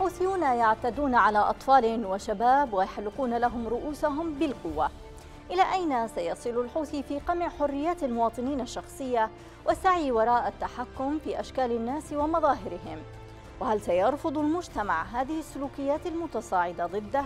حوثيون يعتدون على أطفال وشباب ويحلقون لهم رؤوسهم بالقوة. إلى أين سيصل الحوثي في قمع حريات المواطنين الشخصية والسعي وراء التحكم في أشكال الناس ومظاهرهم؟ وهل سيرفض المجتمع هذه السلوكيات المتصاعدة ضده؟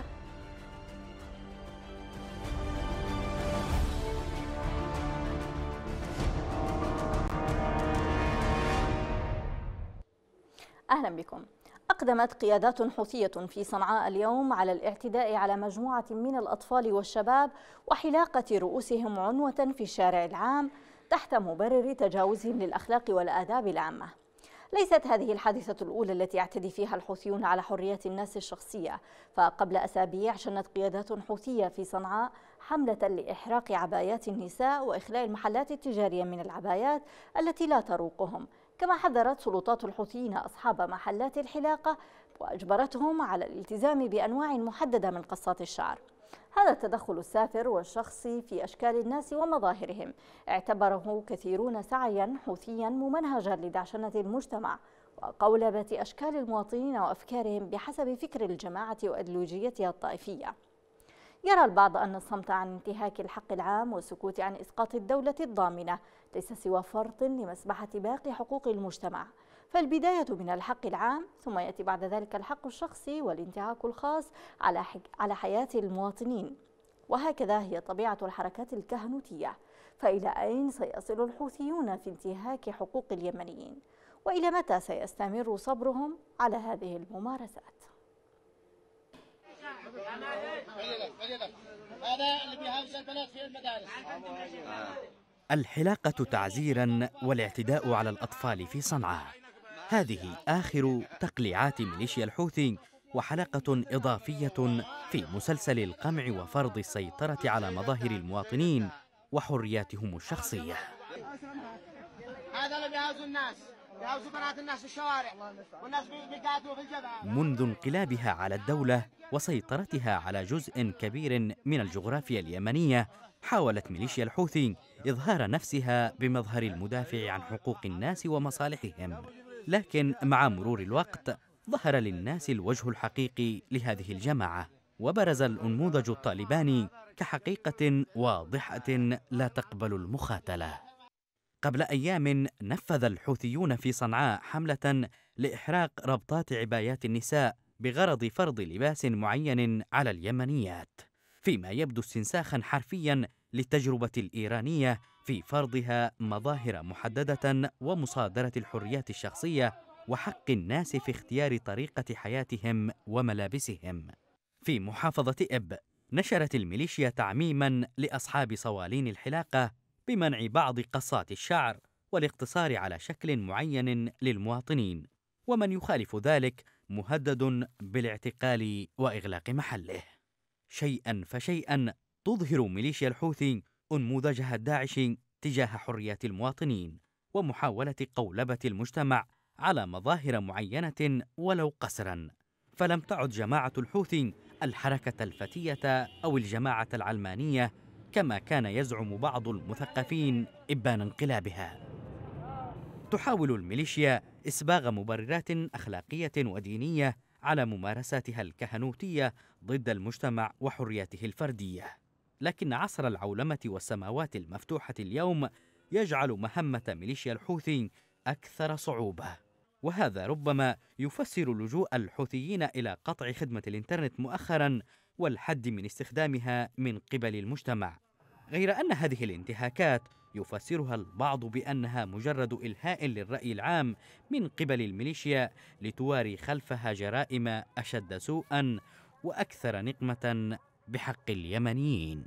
أهلا بكم. أقدمت قيادات حوثية في صنعاء اليوم على الاعتداء على مجموعة من الأطفال والشباب وحلاقة رؤوسهم عنوة في الشارع العام تحت مبرر تجاوزهم للأخلاق والآداب العامة. ليست هذه الحادثة الأولى التي يعتدي فيها الحوثيون على حريات الناس الشخصية، فقبل أسابيع شنت قيادات حوثية في صنعاء حملة لإحراق عبايات النساء وإخلاء المحلات التجارية من العبايات التي لا تروقهم، كما حذرت سلطات الحوثيين أصحاب محلات الحلاقة وأجبرتهم على الالتزام بأنواع محددة من قصات الشعر. هذا التدخل السافر والشخصي في أشكال الناس ومظاهرهم اعتبره كثيرون سعيا حوثيا ممنهجا لدعشنة المجتمع وقولبة أشكال المواطنين وأفكارهم بحسب فكر الجماعة وأيديولوجيتها الطائفية. يرى البعض أن الصمت عن انتهاك الحق العام والسكوت عن إسقاط الدولة الضامنة ليس سوى فرط لمسبحة باقي حقوق المجتمع، فالبداية من الحق العام ثم يأتي بعد ذلك الحق الشخصي والانتهاك الخاص على حياة المواطنين. وهكذا هي طبيعة الحركات الكهنوتية. فإلى أين سيصل الحوثيون في انتهاك حقوق اليمنيين؟ وإلى متى سيستمر صبرهم على هذه الممارسات؟ الحلاقة تعزيرا والاعتداء على الأطفال في صنعاء، هذه آخر تقليعات ميليشيا الحوثي وحلقة إضافية في مسلسل القمع وفرض السيطرة على مظاهر المواطنين وحرياتهم الشخصية. هذا اللي بيهاوزوا الناس، بيهاوزوا بنات الناس في الشوارع والناس بيقاتلوا في الجبهة. منذ انقلابها على الدولة وسيطرتها على جزء كبير من الجغرافيا اليمنية، حاولت ميليشيا الحوثي إظهار نفسها بمظهر المدافع عن حقوق الناس ومصالحهم، لكن مع مرور الوقت ظهر للناس الوجه الحقيقي لهذه الجماعة، وبرز الأنموذج الطالباني كحقيقة واضحة لا تقبل المخاتلة. قبل أيام نفذ الحوثيون في صنعاء حملة لإحراق ربطات عبايات النساء بغرض فرض لباس معين على اليمنيات، فيما يبدو استنساخا حرفيا للتجربة الإيرانية في فرضها مظاهر محددة ومصادرة الحريات الشخصية وحق الناس في اختيار طريقة حياتهم وملابسهم. في محافظة إب نشرت الميليشيا تعميما لأصحاب صوالين الحلاقة بمنع بعض قصات الشعر والاقتصار على شكل معين للمواطنين، ومن يخالف ذلك مهدد بالاعتقال وإغلاق محله. شيئا فشيئا تظهر ميليشيا الحوثي أنموذجها الداعش تجاه حريات المواطنين ومحاولة قولبة المجتمع على مظاهر معينة ولو قسرا، فلم تعد جماعة الحوثي الحركة الفتية أو الجماعة العلمانية كما كان يزعم بعض المثقفين إبان انقلابها. تحاول الميليشيا إسباغ مبررات أخلاقية ودينية على ممارساتها الكهنوتية ضد المجتمع وحرياته الفردية، لكن عصر العولمة والسماوات المفتوحة اليوم يجعل مهمة ميليشيا الحوثي أكثر صعوبة، وهذا ربما يفسر لجوء الحوثيين إلى قطع خدمة الإنترنت مؤخرا والحد من استخدامها من قبل المجتمع، غير أن هذه الانتهاكات يفسرها البعض بأنها مجرد إلهاء للرأي العام من قبل الميليشيا لتواري خلفها جرائم أشد سوءا وأكثر نقمة بحق اليمنيين.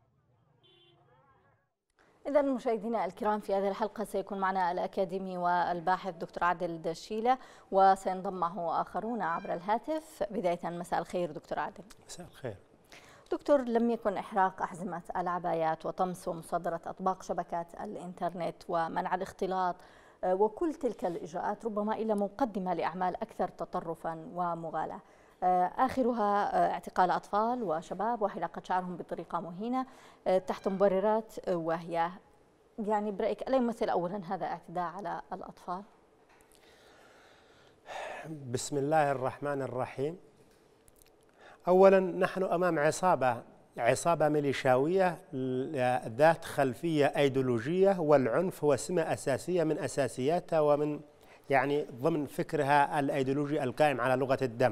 إذا مشاهدينا الكرام، في هذه الحلقة سيكون معنا الأكاديمي والباحث دكتور عادل دشيلة، وسينضم معه آخرون عبر الهاتف. بداية مساء الخير دكتور عادل. مساء الخير دكتور، لم يكن إحراق أحزمة العبايات وطمس ومصادرة أطباق شبكات الإنترنت ومنع الاختلاط وكل تلك الإجراءات ربما إلا مقدمة لأعمال أكثر تطرفا ومغالاة، آخرها اعتقال أطفال وشباب وحلاقة شعرهم بطريقة مهينة تحت مبررات واهية. يعني برأيك ألا يمثل أولا هذا اعتداء على الأطفال؟ بسم الله الرحمن الرحيم. أولا نحن أمام عصابة ميليشياوية ذات خلفية أيديولوجية، والعنف هو سمة أساسية من أساسياتها ومن يعني ضمن فكرها الأيديولوجي القائم على لغة الدم.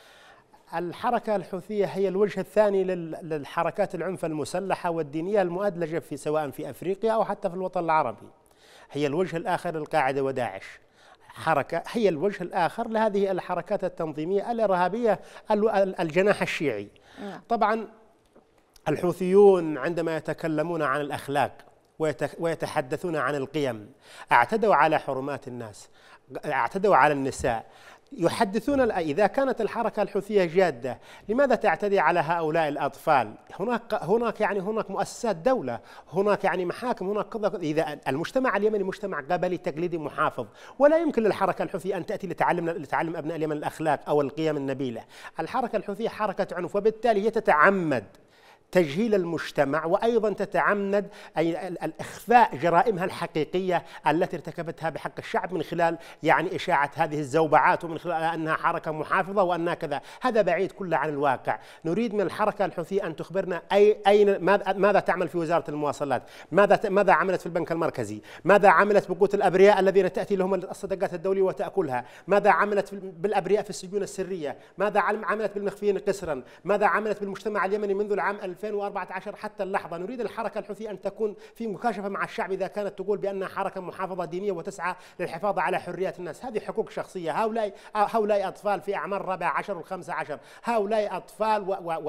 الحركة الحوثية هي الوجه الثاني للحركات العنف المسلحة والدينية المؤدلجة سواء في أفريقيا أو حتى في الوطن العربي. هي الوجه الآخر للقاعدة وداعش. حركة هي الوجه الآخر لهذه الحركات التنظيمية الإرهابية الجناح الشيعي. طبعا الحوثيون عندما يتكلمون عن الأخلاق ويتحدثون عن القيم اعتدوا على حرمات الناس، اعتدوا على النساء. يحدثون إذا كانت الحركة الحوثية جادة لماذا تعتدي على هؤلاء الأطفال؟ هناك مؤسسات دولة، هناك محاكم، هناك قضاء. إذا المجتمع اليمني مجتمع قبلي تقليدي محافظ، ولا يمكن للحركة الحوثية أن تأتي لتعلم أبناء اليمن الأخلاق أو القيم النبيلة. الحركة الحوثية حركة عنف، وبالتالي هي تتعمد تجهيل المجتمع، وأيضا تتعمد الإخفاء جرائمها الحقيقية التي ارتكبتها بحق الشعب من خلال إشاعة هذه الزوبعات، ومن خلال أنها حركة محافظة وأنها كذا. هذا بعيد كله عن الواقع. نريد من الحركة الحوثية أن تخبرنا ماذا تعمل في وزارة المواصلات، ماذا عملت في البنك المركزي، ماذا عملت بقوت الأبرياء الذين تأتي لهم الصدقات الدولية وتأكلها، ماذا عملت بالأبرياء في السجون السرية، ماذا عملت بالمخفيين قسرا، ماذا عملت بالمجتمع اليمني منذ العام 2014 حتى اللحظة. نريد الحركة الحوثية أن تكون في مكاشفة مع الشعب إذا كانت تقول بأنها حركة محافظة دينية وتسعى للحفاظ على حريات الناس. هذه حقوق شخصية. هؤلاء أطفال في أعمار 14 و15، هؤلاء أطفال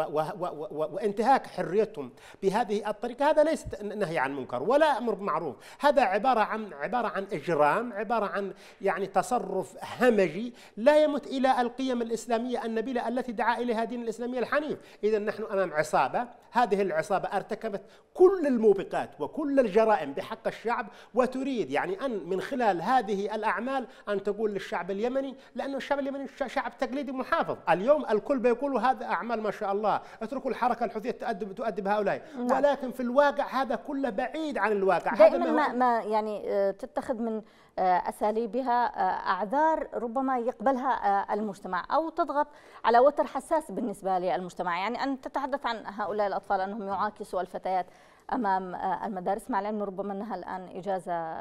وانتهاك حريتهم بهذه الطريقة. هذا ليس نهي عن منكر ولا أمر بمعروف، هذا عبارة عن إجرام، عبارة عن تصرف همجي لا يمت إلى القيم الإسلامية النبيلة التي دعا إليها دين الإسلامية الحنيف. إذا نحن أمام عصابة، هذه العصابة ارتكبت كل الموبقات وكل الجرائم بحق الشعب، وتريد أن من خلال هذه الأعمال أن تقول للشعب اليمني، لأن الشعب اليمني شعب تقليدي محافظ. اليوم الكل بيقولوا هذا أعمال ما شاء الله، اتركوا الحركة الحوثية تؤدب هؤلاء، ولكن في الواقع هذا كله بعيد عن الواقع. دائما ما تتخذ من أساليبها أعذار ربما يقبلها المجتمع أو تضغط على وتر حساس بالنسبة للمجتمع. أن تتحدث عن هؤلاء الأطفال أنهم يعاكسوا الفتيات أمام المدارس، مع العلم ربما أنها الآن إجازة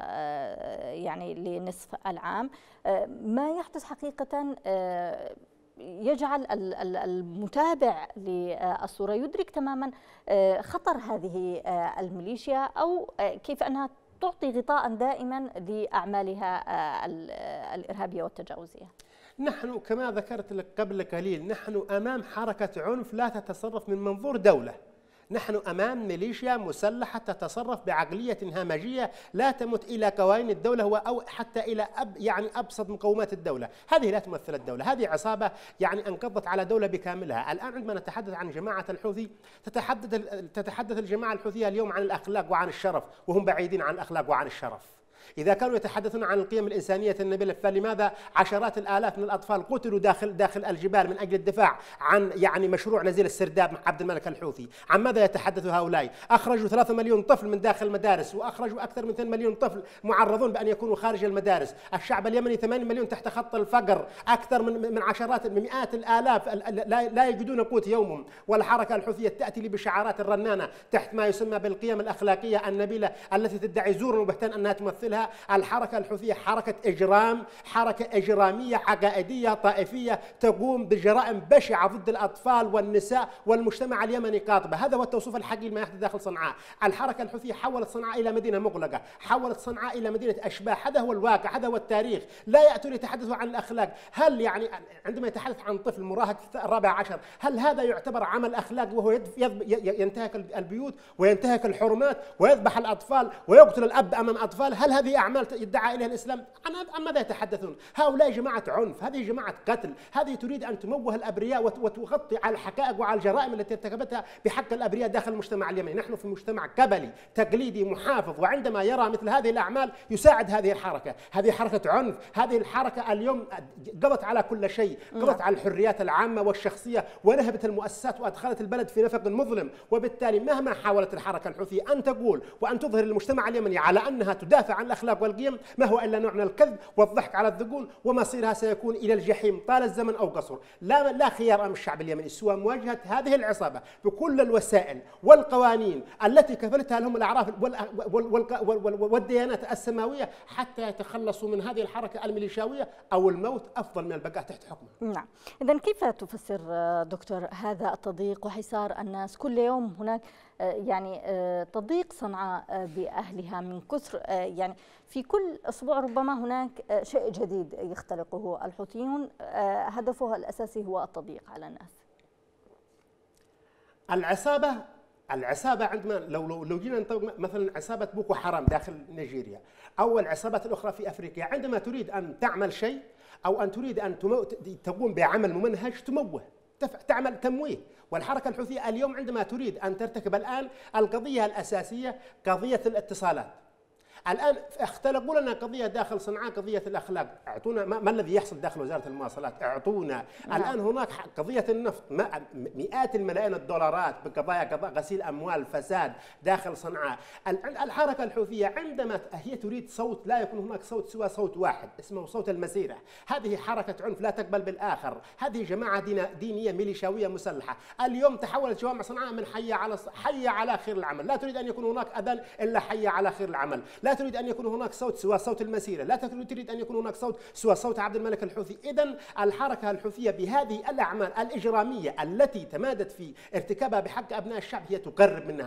لنصف العام. ما يحدث حقيقة يجعل المتابع للصورة يدرك تماما خطر هذه الميليشيا، أو كيف أنها تعطي غطاء دائما لأعمالها الإرهابية والتجاوزية. نحن كما ذكرت لك قبل قليل، نحن أمام حركة عنف لا تتصرف من منظور دولة. نحن أمام ميليشيا مسلحة تتصرف بعقلية همجية لا تمت إلى قوانين الدولة أو حتى إلى أبسط مقومات الدولة. هذه لا تمثل الدولة، هذه عصابة انقضت على دولة بكاملها. الآن عندما نتحدث عن جماعة الحوثي، تتحدث الجماعة الحوثية اليوم عن الأخلاق وعن الشرف، وهم بعيدين عن الأخلاق وعن الشرف. إذا كانوا يتحدثون عن القيم الإنسانية النبيلة، فلماذا عشرات الآلاف من الأطفال قتلوا داخل الجبال من أجل الدفاع عن مشروع نزيل السرداب مع عبد الملك الحوثي؟ عن ماذا يتحدث هؤلاء؟ أخرجوا 3 مليون طفل من داخل المدارس، وأخرجوا أكثر من 2 مليون طفل معرضون بأن يكونوا خارج المدارس. الشعب اليمني 8 مليون تحت خط الفقر، أكثر من عشرات من مئات الآلاف لا يجدون قوت يومهم. والحركة الحوثية تأتي لي بشعارات الرنانة تحت ما يسمى بالقيم الأخلاقية النبيلة التي تدعي زورا وبهتان أنها تمثلها. الحركة الحوثية حركة إجرام، حركة إجرامية عقائدية طائفية تقوم بجرائم بشعة ضد الأطفال والنساء والمجتمع اليمني قاطبة. هذا هو التوصيف الحقيقي لما يحدث داخل صنعاء. الحركة الحوثية حولت صنعاء إلى مدينة مغلقة، حولت صنعاء إلى مدينة أشباح. هذا هو الواقع، هذا هو التاريخ. لا يأتون يتحدثوا عن الأخلاق. هل عندما يتحدث عن طفل مراهق 14، هل هذا يعتبر عمل أخلاق وهو ينتهك البيوت وينتهك الحرمات ويذبح الأطفال ويقتل الأب أمام أطفال؟ هل هذه أعمال يدعى إليها الإسلام؟ عن ماذا يتحدثون؟ هؤلاء جماعة عنف، هذه جماعة قتل، هذه تريد أن تموه الأبرياء وتغطي على الحقائق وعلى الجرائم التي ارتكبتها بحق الأبرياء داخل المجتمع اليمني. نحن في مجتمع قبلي تقليدي محافظ، وعندما يرى مثل هذه الأعمال يساعد هذه الحركة. هذه حركة عنف، هذه الحركة اليوم قضت على كل شيء، قضت على الحريات العامة والشخصية ونهبت المؤسسات وأدخلت البلد في نفق مظلم. وبالتالي مهما حاولت الحركة الحوثية أن تقول وأن تظهر للمجتمع اليمني على أنها تدافع عن الأخلاق والقيم ما هو إلا نوع من الكذب والضحك على الذقون، ومصيرها سيكون إلى الجحيم طال الزمن أو قصر. لا خيار أمام الشعب اليمني سوى مواجهة هذه العصابة بكل الوسائل والقوانين التي كفلتها لهم الأعراف والديانات السماوية حتى يتخلصوا من هذه الحركة الميليشياوية، أو الموت أفضل من البقاء تحت حكمه. نعم، إذن كيف تفسر دكتور هذا التضييق وحصار الناس؟ كل يوم هناك يعني تضييق صنعاء بأهلها من كثر يعني في كل أسبوع ربما هناك شيء جديد يختلقه الحوثيون هدفه الأساسي هو التضييق على الناس. العصابة عندما لو جينا نطبق مثلا عصابة بوكو حرام داخل نيجيريا أو العصابات الأخرى في أفريقيا، عندما تريد أن تعمل شيء أو أن تريد أن تقوم بعمل ممنهج تعمل تمويه. والحركة الحوثية اليوم عندما تريد أن ترتكب الآن القضية الأساسية قضية الاتصالات، الآن اختلقوا لنا قضية داخل صنعاء، قضية الأخلاق. أعطونا ما الذي يحصل داخل وزارة المواصلات، أعطونا. الآن هناك قضية النفط، مئات الملايين الدولارات بقضايا غسيل أموال فساد داخل صنعاء. الحركة الحوثية عندما هي تريد صوت، لا يكون هناك صوت سوى صوت واحد اسمه صوت المسيرة. هذه حركة عنف لا تقبل بالآخر، هذه جماعة دينية ميليشياوية مسلحة. اليوم تحولت جوامع صنعاء من حي على خير العمل، لا تريد أن يكون هناك أذان إلا حي على خير العمل، لا تريد أن يكون هناك صوت سوى صوت المسيرة، لا تريد أن يكون هناك صوت سوى صوت عبد الملك الحوثي. إذن الحركة الحوثية بهذه الأعمال الإجرامية التي تمادت في ارتكابها بحق أبناء الشعب هي تقرب من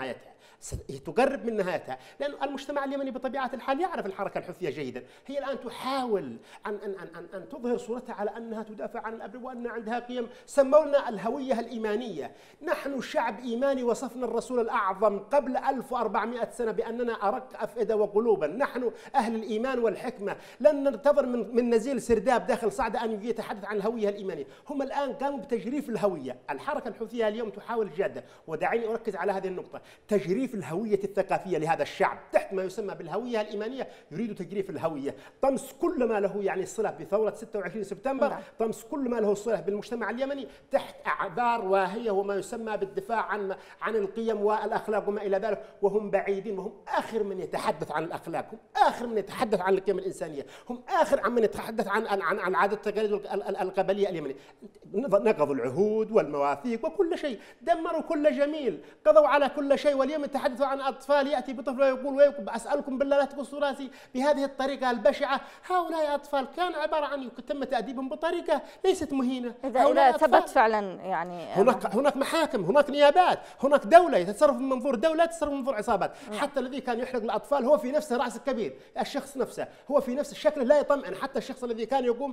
نهايتها، لأن المجتمع اليمني بطبيعة الحال يعرف الحركة الحوثية جيدا. هي الآن تحاول أن تظهر صورتها على أنها تدافع عن الأب وأن عندها قيم. سموا لنا الهوية الإيمانية. نحن شعب إيماني، وصفنا الرسول الأعظم قبل 1400 سنة بأننا أرق أفئدة وقلوبا. نحن أهل الإيمان والحكمة، لن ننتظر من نزيل سرداب داخل صعدة أن يتحدث عن الهوية الإيمانية. هم الآن قاموا بتجريف الهوية. الحركة الحوثية اليوم تحاول جادة، ودعيني أركز على هذه النقطة، تجريف الهوية الثقافية لهذا الشعب تحت ما يسمى بالهوية الإيمانية. يريد تجريف الهوية، طمس كل ما له يعني صلة بثورة 26 سبتمبر، طمس كل ما له صلة بالمجتمع اليمني تحت أعذار واهية وما يسمى بالدفاع عن القيم والأخلاق وما إلى ذلك. وهم بعيدين، وهم آخر من يتحدث عن الأخلاق، هم آخر من يتحدث عن القيم الإنسانية، هم آخر من يتحدث عن عادة التقاليد القبلية اليمنية. نقضوا العهود والمواثيق وكل شيء، دمروا كل جميل، قضوا على كل شيء. واليوم يتحدثوا عن أطفال، يأتي بطفل ويقول أسألكم بالله لا تقصوا راسي بهذه الطريقة البشعة. هؤلاء أطفال كان عبارة عن تم تأديبهم بطريقة ليست مهينة. إذا ثبت فعلا يعني هناك محاكم، هناك نيابات، هناك دولة يتصرف من منظور دولة، يتصرف من منظور عصابات. حتى الذي كان يحرق الأطفال هو في نفسه رأس الكبير، الشخص نفسه هو في نفس الشكل لا يطمئن. حتى الشخص الذي كان يقوم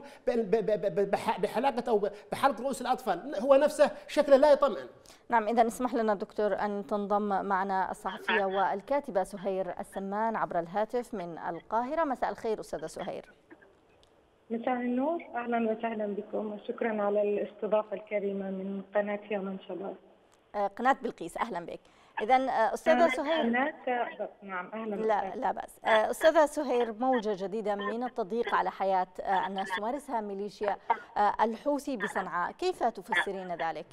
بحلاقة أو بحلق رؤوس الأطفال هو نفسه شكله لا يطمئن. نعم، إذا اسمح لنا دكتور أن تنضم معنا الصحفية والكاتبة سهير السمان عبر الهاتف من القاهرة. مساء الخير أستاذة سهير. مساء النور، أهلا وسهلا بكم وشكرا على الاستضافة الكريمة من قناة يوم شباب. قناة بلقيس، أهلا بك. إذا أستاذة سهير، نعم أهلا. لا بأس. أستاذة سهير، موجة جديدة من التضييق على حياة الناس تمارسها ميليشيا الحوثي بصنعاء، كيف تفسرين ذلك؟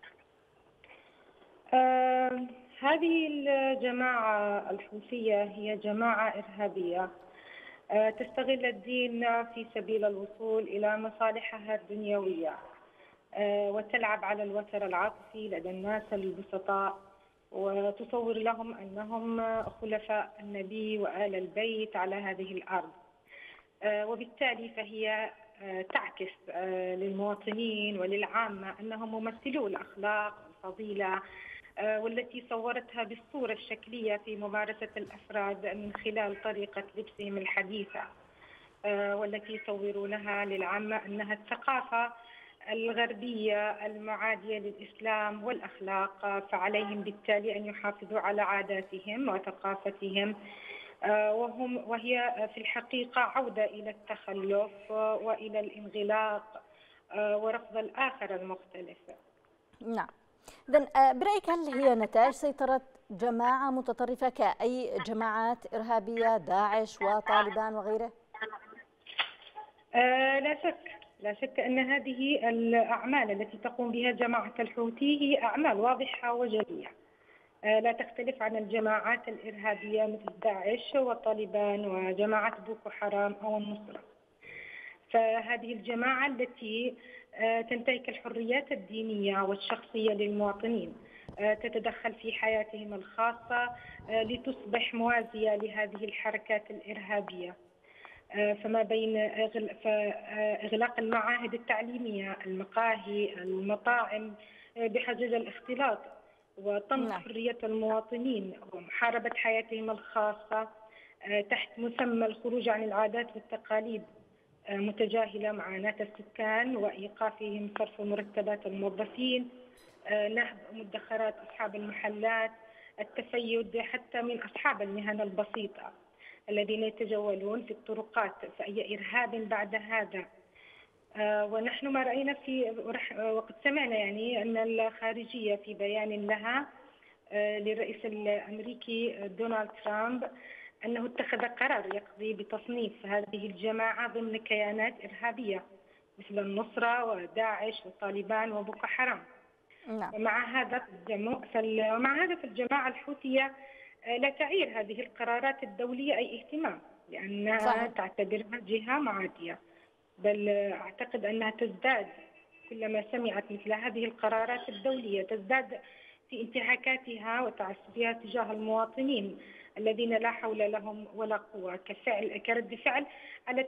هذه الجماعة الحوثية هي جماعة إرهابية تستغل الدين في سبيل الوصول إلى مصالحها الدنيوية، وتلعب على الوتر العاطفي لدى الناس البسطاء، وتصور لهم أنهم خلفاء النبي وآل البيت على هذه الأرض. وبالتالي فهي تعكس للمواطنين وللعامة أنهم ممثلو الأخلاق والفضيلة، والتي صورتها بالصورة الشكلية في ممارسة الأفراد من خلال طريقة لبسهم الحديثة، والتي يصورونها للعامة أنها الثقافة الغربية المعادية للإسلام والأخلاق، فعليهم بالتالي أن يحافظوا على عاداتهم وثقافتهم، وهي في الحقيقة عودة إلى التخلف وإلى الانغلاق ورفض الآخر المختلف. نعم. إذن برأيك هل هي نتاج سيطرة جماعة متطرفة كأي جماعات إرهابية، داعش وطالبان وغيره؟ لا شك أن هذه الأعمال التي تقوم بها جماعة الحوثي هي أعمال واضحة وجلية، لا تختلف عن الجماعات الإرهابية مثل داعش وطالبان وجماعة بوكو حرام أو النصرة. فهذه الجماعة التي تنتهك الحريات الدينية والشخصية للمواطنين، تتدخل في حياتهم الخاصة لتصبح موازية لهذه الحركات الإرهابية. فما بين إغلاق المعاهد التعليمية، المقاهي، المطاعم بحجج الاختلاط، وطمس حرية المواطنين ومحاربة حياتهم الخاصة تحت مسمى الخروج عن العادات والتقاليد، متجاهلة معاناة السكان وإيقافهم صرف مرتبات الموظفين، نهب مدخرات أصحاب المحلات، التفيد حتى من أصحاب المهن البسيطة الذين يتجولون في الطرقات. فأي إرهاب بعد هذا؟ ونحن ما رأينا وقد سمعنا يعني أن الخارجية في بيان لها للرئيس الأمريكي دونالد ترامب أنه اتخذ قرار يقضي بتصنيف هذه الجماعة ضمن كيانات إرهابية مثل النصرة وداعش والطالبان وبوكو حرام. ومع هذا فالجماعة الحوثية لا تعير هذه القرارات الدولية أي اهتمام، لأنها تعتبرها جهة معادية، بل أعتقد أنها تزداد كلما سمعت مثل هذه القرارات الدولية، تزداد في انتهاكاتها وتعسفها تجاه المواطنين الذين لا حول لهم ولا قوة، كرد فعل على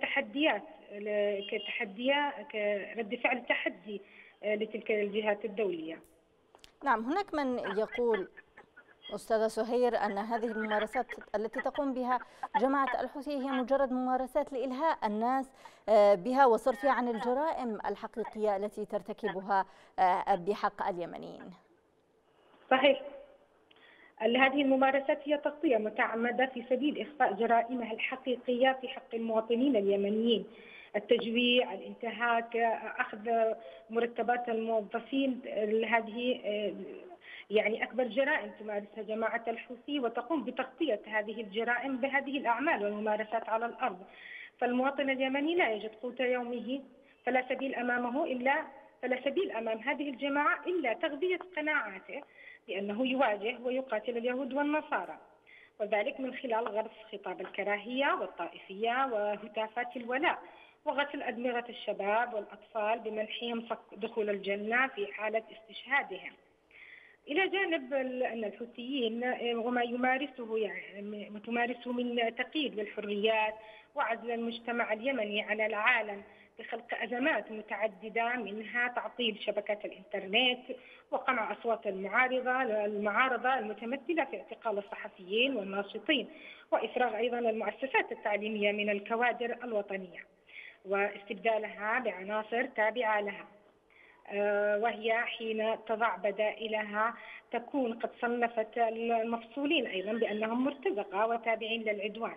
كرد فعل تحدي لتلك الجهات الدولية. نعم، هناك من يقول أستاذة سهير أن هذه الممارسات التي تقوم بها جماعة الحوثي هي مجرد ممارسات لإلهاء الناس بها وصرفها عن الجرائم الحقيقية التي ترتكبها بحق اليمنيين. صحيح، هذه الممارسات هي تغطية متعمدة في سبيل إخفاء جرائمها الحقيقية في حق المواطنين اليمنيين: التجويع، الانتهاك، أخذ مرتبات الموظفين. هذه يعني أكبر جرائم تمارسها جماعة الحوثي، وتقوم بتغطية هذه الجرائم بهذه الأعمال والممارسات على الأرض. فالمواطن اليمني لا يجد قوت يومه، فلا سبيل أمام هذه الجماعة إلا تغذية قناعاته بأنه يواجه ويقاتل اليهود والنصارى، وذلك من خلال غرس خطاب الكراهية والطائفية وهتافات الولاء، وغسل أدمغة الشباب والأطفال بمنحهم دخول الجنة في حالة استشهادهم. إلى جانب أن الحوثيين وما تمارسه من تقييد للحريات وعزل المجتمع اليمني عن العالم بخلق أزمات متعددة، منها تعطيل شبكات الإنترنت وقمع أصوات المعارضة المتمثلة في اعتقال الصحفيين والناشطين، وإفراغ أيضا المؤسسات التعليمية من الكوادر الوطنية واستبدالها بعناصر تابعة لها، وهي حين تضع بدائلها تكون قد صنفت المفصولين أيضا بأنهم مرتزقة وتابعين للعدوان.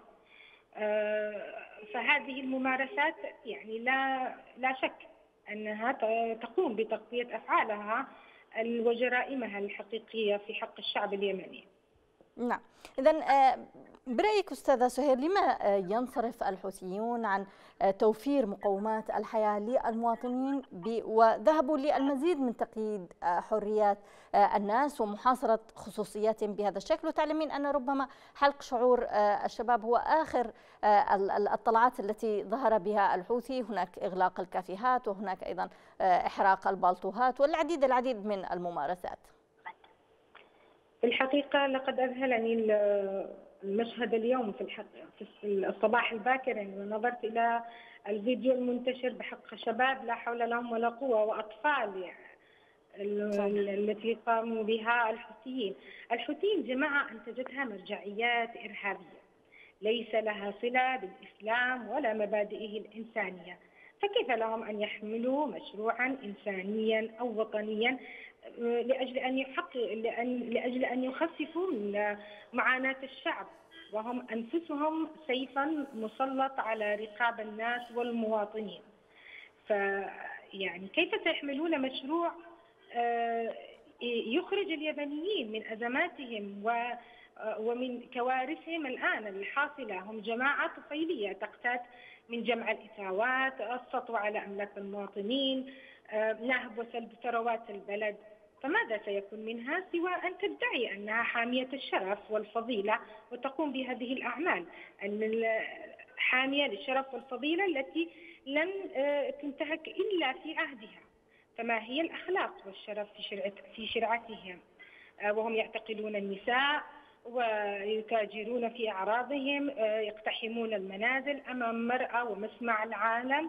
فهذه الممارسات يعني لا شك أنها تقوم بتغطية أفعالها وجرائمها الحقيقية في حق الشعب اليمني. نعم، إذن برأيك أستاذة سهير، لما ينصرف الحوثيون عن توفير مقومات الحياة للمواطنين وذهبوا للمزيد من تقييد حريات الناس ومحاصرة خصوصياتهم بهذا الشكل؟ وتعلمين أن ربما حلق شعور الشباب هو آخر الطلعات التي ظهر بها الحوثي. هناك إغلاق الكافيهات، وهناك أيضا إحراق البالطوهات والعديد من الممارسات. في الحقيقة لقد أذهلني المشهد اليوم في الصباح الباكر، ونظرت إلى الفيديو المنتشر بحق شباب لا حول لهم ولا قوة وأطفال التي قاموا بها الحوثيين جماعة أنتجتها مرجعيات إرهابية ليس لها صلة بالإسلام ولا مبادئه الإنسانية، فكيف لهم أن يحملوا مشروعا إنسانيا أو وطنيا لأجل أن يخففوا من معاناة الشعب، وهم أنفسهم سيفا مسلط على رقاب الناس والمواطنين؟ فيعني كيف سيحملون مشروع يخرج اليمنيين من أزماتهم ومن كوارثهم الآن الحاصلة؟ هم جماعة طفيلية تقتات من جمع الإثاوات، السطو على أملاك المواطنين، نهب وسلب ثروات البلد. فماذا سيكون منها سوى أن تدعي أنها حامية الشرف والفضيلة وتقوم بهذه الأعمال حامية للشرف والفضيلة التي لم تنتهك إلا في عهدها. فما هي الأخلاق والشرف في شرعتهم؟ وهم يعتقلون النساء ويتاجرون في أعراضهم، يقتحمون المنازل أمام مرأى ومسمع العالم،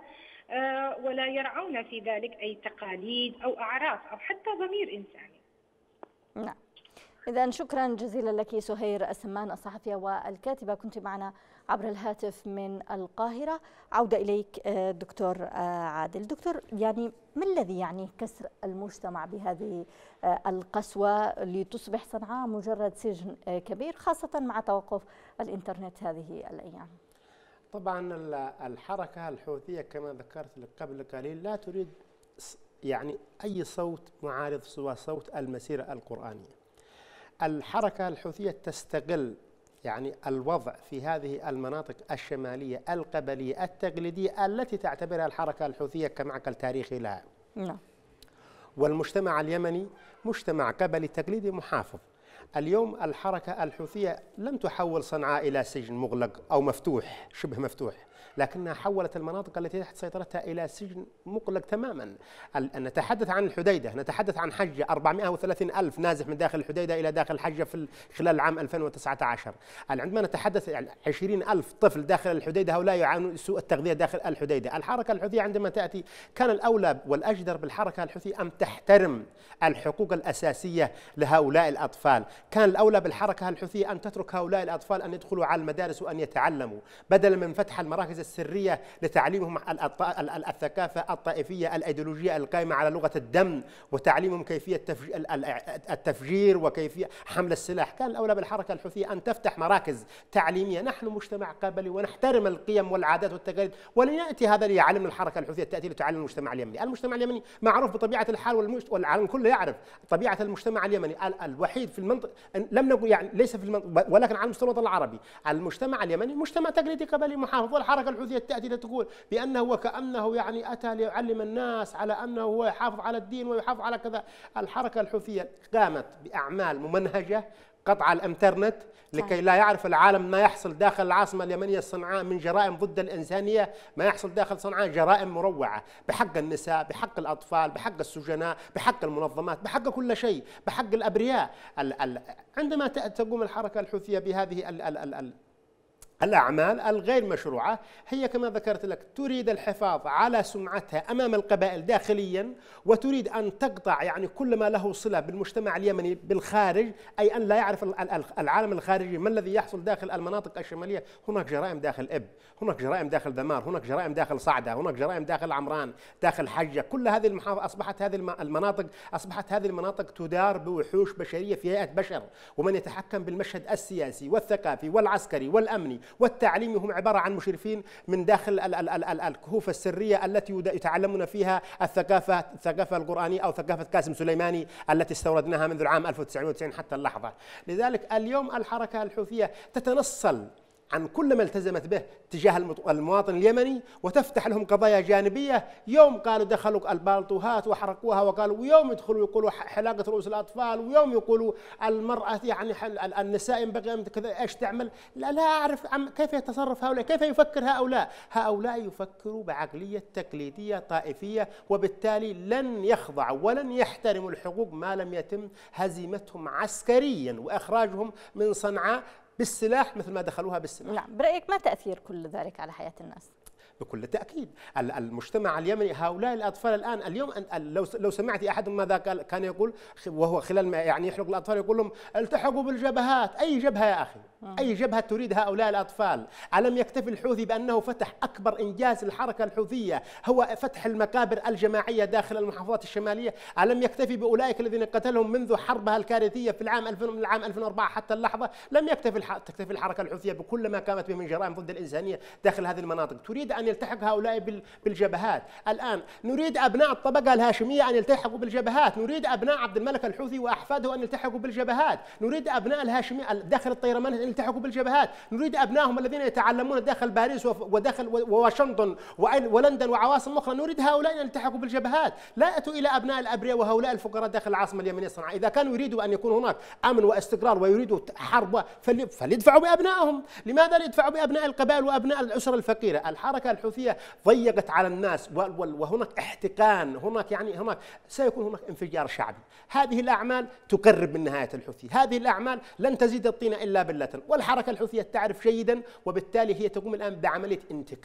ولا يرعون في ذلك أي تقاليد أو أعراف أو حتى ضمير إنساني. نعم، إذن شكرا جزيلا لك سهير السمان الصحفية والكاتبة، كنت معنا عبر الهاتف من القاهرة. عودة إليك دكتور عادل. دكتور، يعني ما الذي يعني كسر المجتمع بهذه القسوة لتصبح صنعاء مجرد سجن كبير، خاصة مع توقف الإنترنت هذه الأيام؟ طبعا الحركة الحوثية كما ذكرت لك قبل قليل لا تريد يعني أي صوت معارض سوى صوت المسيرة القرآنية. الحركة الحوثية تستغل يعني الوضع في هذه المناطق الشمالية القبلية التقليدية التي تعتبرها الحركة الحوثية كمعقل تاريخي لها. نعم. والمجتمع اليمني مجتمع قبلي تقليدي محافظ. اليوم الحركة الحوثية لم تحول صنعاء إلى سجن مغلق أو مفتوح شبه مفتوح، لكنها حولت المناطق التي تحت سيطرتها إلى سجن مغلق تماما. نتحدث عن الحديدة، نتحدث عن حجة 430 ألف نازح من داخل الحديدة إلى داخل حجة في خلال العام 2019. عندما نتحدث عن 20 ألف طفل داخل الحديدة هؤلاء يعانون سوء التغذية داخل الحديدة. الحركة الحوثية عندما تأتي كان الأولى والأجدر بالحركة الحوثية أن تحترم الحقوق الأساسية لهؤلاء الأطفال. كان الأولى بالحركة الحوثية أن تترك هؤلاء الأطفال أن يدخلوا على المدارس وأن يتعلموا، بدلا من فتح المراكز السرية لتعليمهم الثقافة الطائفية الأيديولوجية القائمة على لغة الدم، وتعليمهم كيفية التفجير وكيفية حمل السلاح. كان الأولى بالحركة الحوثية أن تفتح مراكز تعليمية. نحن مجتمع قبلي ونحترم القيم والعادات والتقاليد، ولن يأتي هذا ليعلم الحركة الحوثية تأتي لتعلم المجتمع اليمني. المجتمع اليمني معروف بطبيعة الحال والعالم كله يعرف طبيعة المجتمع اليمني. الوحيد في المنطقة لم نقل يعني ليس في المنطقة ولكن على مستوى الوطن العربي، المجتمع اليمني مجتمع تقليدي قبلي محافظ. والحركة الحوثية تأتي لتقول بأنه وكأنه يعني أتى ليعلم الناس على أنه هو يحافظ على الدين ويحافظ على كذا. الحركة الحوثية قامت بأعمال ممنهجة، قطع الانترنت لكي لا يعرف العالم ما يحصل داخل العاصمة اليمنية صنعاء من جرائم ضد الإنسانية، ما يحصل داخل صنعاء جرائم مروعة بحق النساء، بحق الأطفال، بحق السجناء، بحق المنظمات، بحق كل شيء، بحق الأبرياء. عندما تقوم الحركة الحوثية بهذه الأعمال الغير مشروعة، هي كما ذكرت لك تريد الحفاظ على سمعتها أمام القبائل داخليا، وتريد أن تقطع يعني كل ما له صلة بالمجتمع اليمني بالخارج، أي أن لا يعرف العالم الخارجي ما الذي يحصل داخل المناطق الشمالية. هناك جرائم داخل إب، هناك جرائم داخل ذمار، هناك جرائم داخل صعدة، هناك جرائم داخل عمران، داخل حجة. كل هذه المحافظة أصبحت هذه المناطق تدار بوحوش بشرية في هيئة بشر، ومن يتحكم بالمشهد السياسي والثقافي والعسكري والأمني والتعليمي هم عبارة عن مشرفين من داخل الكهوف السرية التي يتعلمون فيها الثقافة القرآنية أو ثقافة قاسم سليماني التي استوردناها منذ العام 1990 حتى اللحظة. لذلك اليوم الحركة الحوثية تتنصل عن كل ما التزمت به تجاه المواطن اليمني وتفتح لهم قضايا جانبية. يوم قالوا دخلوا البالطوهات وحرقوها، وقالوا ويوم يدخلوا يقولوا حلاقة رؤوس الأطفال، ويوم يقولوا المرأة يعني النساء ينبغي كذا ايش تعمل. لا أعرف كيف يتصرف هؤلاء، كيف يفكر هؤلاء يفكروا بعقلية تقليدية طائفية، وبالتالي لن يخضعوا ولن يحترموا الحقوق ما لم يتم هزيمتهم عسكريا وإخراجهم من صنعاء بالسلاح مثل ما دخلوها بالسلاح. نعم، برأيك ما تأثير كل ذلك على حياة الناس؟ بكل تأكيد المجتمع اليمني هؤلاء الأطفال الآن اليوم لو سمعت أحد ماذا كان يقول وهو خلال ما يعني يحرق الأطفال يقول لهم التحقوا بالجبهات. أي جبهة يا أخي؟ أي جبهة تريد هؤلاء الأطفال؟ ألم يكتفي الحوثي بأنه فتح أكبر إنجاز للحركة الحوثية هو فتح المقابر الجماعية داخل المحافظات الشمالية؟ ألم يكتفي بأولئك الذين قتلهم منذ حربها الكارثية في العام 2000 من العام 2004 حتى اللحظة؟ لم تكتفي الحركة الحوثية بكل ما قامت به من جرائم ضد الإنسانية داخل هذه المناطق. تريد أن يلتحق هؤلاء بالجبهات. الآن نريد أبناء الطبقة الهاشمية أن يلتحقوا بالجبهات، نريد أبناء عبد الملك الحوثي وأحفاده أن يلتحقوا بالجبهات، نريد أبناء الهاشمية داخل الطيرمان أن يلتحقوا بالجبهات، نريد أبنائهم الذين يتعلمون داخل باريس وداخل واشنطن ولندن وعواصم أخرى، نريد هؤلاء يلتحقوا بالجبهات، لا يأتوا إلى أبناء الأبرياء وهؤلاء الفقراء داخل العاصمة اليمنية صنعاء. إذا كانوا يريدوا أن يكون هناك أمن واستقرار ويريدوا حرب فليدفعوا بأبنائهم. لماذا لا يدفعوا بأبناء القبائل وأبناء الأسر الفقيرة؟ الحركة الحوثية ضيقت على الناس وهناك احتقان، هناك سيكون هناك انفجار شعبي. هذه الأعمال تقرب من نهاية الحوثي، هذه الأعمال لن تزيد الطين إلا بلة، والحركة الحوثية تعرف جيدا، وبالتالي هي تقوم الآن بعملية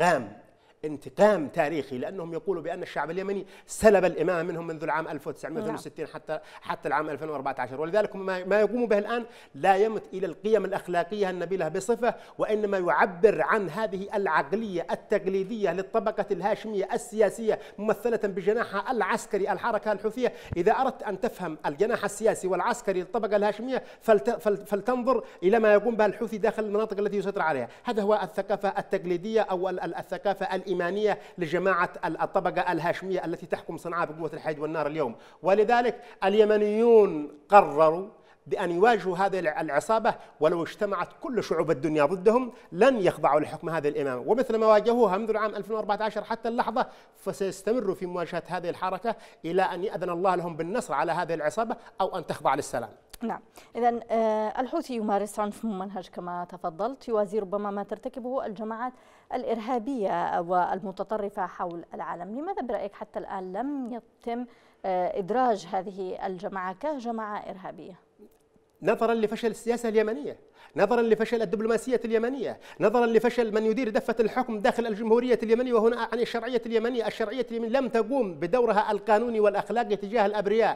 انتقام تاريخي، لأنهم يقولوا بأن الشعب اليمني سلب الإمامة منهم منذ العام 1962 حتى العام 2014، ولذلك ما يقوم به الآن لا يمت إلى القيم الأخلاقية النبيلة بصفة، وإنما يعبر عن هذه العقلية التقليدية للطبقة الهاشمية السياسية ممثلة بجناحها العسكري الحركة الحوثية. إذا أردت أن تفهم الجناح السياسي والعسكري للطبقة الهاشمية فلتنظر إلى ما يقوم به الحوثي داخل المناطق التي يسيطر عليها. هذا هو الثقافة التقليدية أو الثقافة الإيمانية لجماعة الطبقة الهاشمية التي تحكم صنعاء بقوة الحديد والنار اليوم. ولذلك اليمنيون قرروا بأن يواجهوا هذه العصابة، ولو اجتمعت كل شعوب الدنيا ضدهم لن يخضعوا لحكم هذه الإمامة، ومثل ما واجهوها منذ العام 2014 حتى اللحظة فسيستمروا في مواجهة هذه الحركة إلى أن يأذن الله لهم بالنصر على هذه العصابة أو أن تخضع للسلام. نعم، إذا الحوثي يمارس عنف ممنهج كما تفضلت، يوازي ربما ما ترتكبه الجماعات الإرهابية والمتطرفة حول العالم. لماذا برأيك حتى الآن لم يتم إدراج هذه الجماعة كجماعة إرهابية؟ نظرا لفشل السياسة اليمنية، نظرا لفشل الدبلوماسية اليمنية، نظرا لفشل من يدير دفة الحكم داخل الجمهورية اليمنية، وهنا عن الشرعية اليمنية. الشرعية اليمنية لم تقوم بدورها القانوني والأخلاقي تجاه الأبرياء،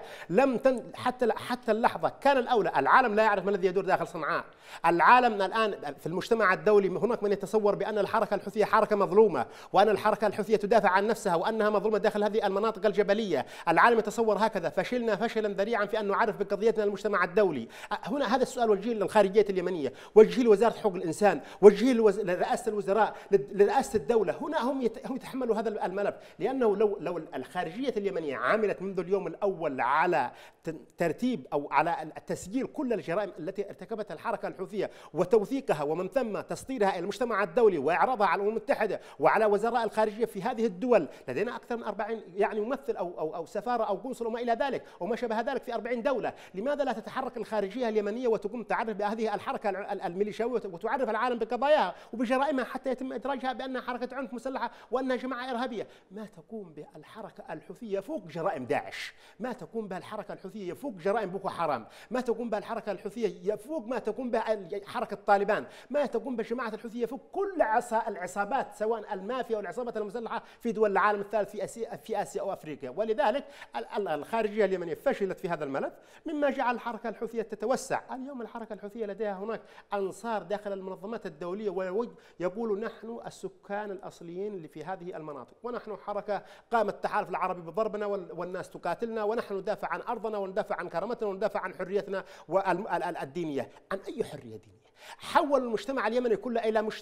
حتى اللحظة كان الأولى. العالم لا يعرف ما الذي يدور داخل صنعاء. العالم الآن في المجتمع الدولي هناك من يتصور بأن الحركة الحوثية حركة مظلومة، وأن الحركة الحوثية تدافع عن نفسها، وأنها مظلومة داخل هذه المناطق الجبلية. العالم يتصور هكذا. فشلنا فشلا ذريعا في أن نعرف بقضيتنا المجتمع الدولي. هنا هذا السؤال وجهه للخارجية اليمنية، وجهه لوزارة حقوق الإنسان، وجهه لرئاسة الوزراء، لرئاسة الدولة. هنا هم يتحملوا هذا الملف، لأنه لو الخارجية اليمنية عملت منذ اليوم الأول على ترتيب أو على تسجيل كل الجرائم التي ارتكبتها الحركة الحوثية وتوثيقها ومن ثم تسطيرها إلى المجتمع الدولي وإعراضها على الأمم المتحدة وعلى وزراء الخارجية في هذه الدول، لدينا أكثر من 40 ممثل أو سفارة أو قنصل وما إلى ذلك وما شابه ذلك في 40 دولة. لماذا لا تتحرك الخارجية اليمنية وتقوم تعرف بهذه الحركة الميليشياوية وتعرف العالم بقضاياها وبجرائمها حتى يتم إدراجها بأنها حركة عنف مسلحة وأنها جماعة إرهابية؟ ما تقوم به الحركة الحوثية فوق جرائم داعش، ما تقوم به الحركة الحوثية يفوق جرائم بوكو حرام، ما تقوم به الحركة الحوثية يفوق ما تقوم به حركة طالبان، ما تقوم به جماعة الحوثية يفوق كل العصابات سواء المافيا والعصابات المسلحة في دول العالم الثالث في آسيا أو أفريقيا. ولذلك الخارجية اليمنية فشلت في هذا الملف، مما جعل الحركة الحوثية تتوسع. اليوم الحركة الحوثية لديها هناك أنصار داخل المنظمات الدولية ويقولوا نحن السكان الأصليين اللي في هذه المناطق، ونحن حركة قام التحالف العربي بضربنا والناس تقاتلنا، ونحن ندافع عن أرضنا وندافع عن كرامتنا وندافع عن حريتنا الدينية. عن أي حرية دينية؟ حولوا المجتمع اليمني كله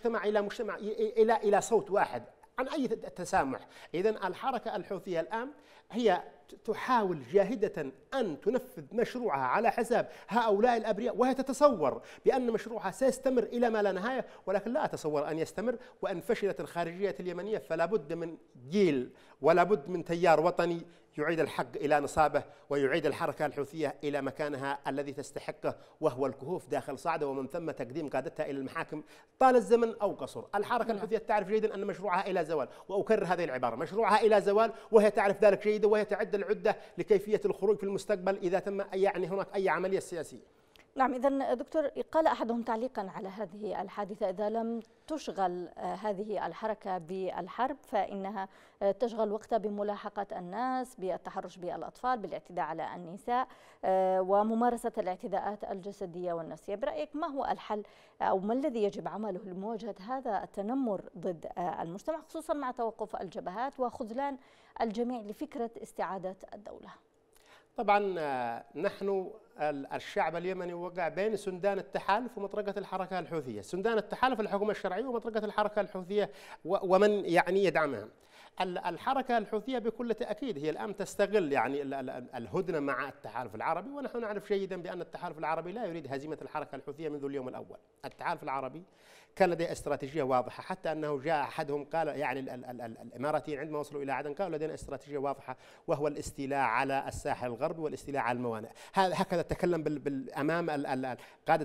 إلى صوت واحد. عن أي تسامح؟ إذن الحركة الحوثية الآن هي تحاول جاهدة أن تنفذ مشروعها على حساب هؤلاء الأبرياء، وهي تتصور بأن مشروعها سيستمر إلى ما لا نهاية، ولكن لا أتصور أن يستمر. وأن فشلت الخارجية اليمنية فلا بد من جيل ولا بد من تيار وطني يعيد الحق إلى نصابه ويعيد الحركة الحوثية إلى مكانها الذي تستحقه، وهو الكهوف داخل صعدة ومن ثم تقديم قادتها إلى المحاكم طال الزمن أو قصر. الحركة الحوثية تعرف جيدا أن مشروعها إلى زوال، وأكرر هذه العبارة، مشروعها إلى زوال، وهي تعرف ذلك جيدا، وهي تعد العدة لكيفية الخروج في المستقبل إذا تم هناك أي عملية سياسية. نعم، إذن دكتور، قال أحدهم تعليقا على هذه الحادثة: إذا لم تشغل هذه الحركة بالحرب فإنها تشغل وقتها بملاحقة الناس، بالتحرش بالأطفال، بالاعتداء على النساء وممارسة الاعتداءات الجسدية والنفسية. برأيك ما هو الحل أو ما الذي يجب عمله لمواجهة هذا التنمر ضد المجتمع، خصوصا مع توقف الجبهات وخذلان الجميع لفكرة استعادة الدولة؟ طبعا نحن الشعب اليمني وقع بين سندان التحالف ومطرقة الحركة الحوثية. سندان التحالف الحكومة الشرعية ومطرقة الحركة الحوثية ومن يدعمها. الحركة الحوثية بكل تأكيد هي الآن تستغل يعني الهدنة مع التحالف العربي، ونحن نعرف جيدا بأن التحالف العربي لا يريد هزيمة الحركة الحوثية منذ اليوم الأول. التحالف العربي كان لديه استراتيجية واضحة، حتى أنه جاء أحدهم قال يعني الإماراتيين عندما وصلوا إلى عدن قالوا لدينا استراتيجية واضحة وهو الاستيلاء على الساحل الغربي والاستيلاء على الموانئ. هكذا تكلم أمام قادة